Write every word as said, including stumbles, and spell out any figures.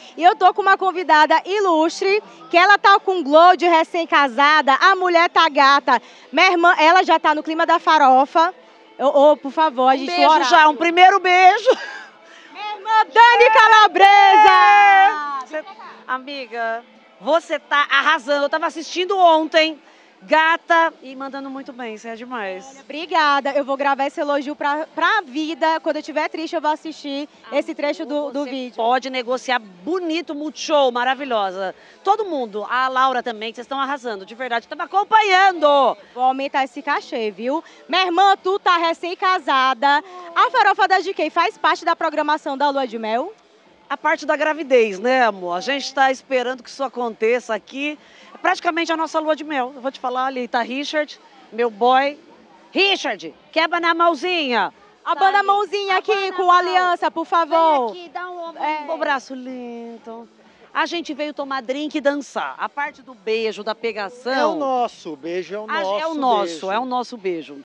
E eu tô com uma convidada ilustre, que ela tá com glow de recém-casada, a mulher tá gata. Minha irmã, ela já tá no clima da farofa. Ô, oh, por favor, a Um gente... beijo já, um primeiro beijo. Minha irmã Dani Calabresa! Cê, amiga, você tá arrasando. Eu tava assistindo ontem, gata e mandando muito bem, isso é demais. Olha, obrigada, eu vou gravar esse elogio pra, pra vida. Quando eu estiver triste, eu vou assistir ah, esse trecho do, do vídeo. Pode negociar bonito, multishow, maravilhosa. Todo mundo, a Laura também, vocês estão arrasando, de verdade. Estava acompanhando. Vou aumentar esse cachê, viu? Minha irmã, tu tá recém-casada. A Farofa da G K faz parte da programação da Lua de Mel? A parte da gravidez, né, amor? A gente está esperando que isso aconteça aqui. É praticamente a nossa lua de mel. Eu vou te falar, ali tá Richard, meu boy. Richard, quebra na mãozinha. A banda mãozinha aqui com aliança, por favor. Vem aqui, dá um, é. um braço lindo. A gente veio tomar drink e dançar. A parte do beijo, da pegação... É o nosso, o beijo é o nosso É o nosso, beijo. é o nosso beijo.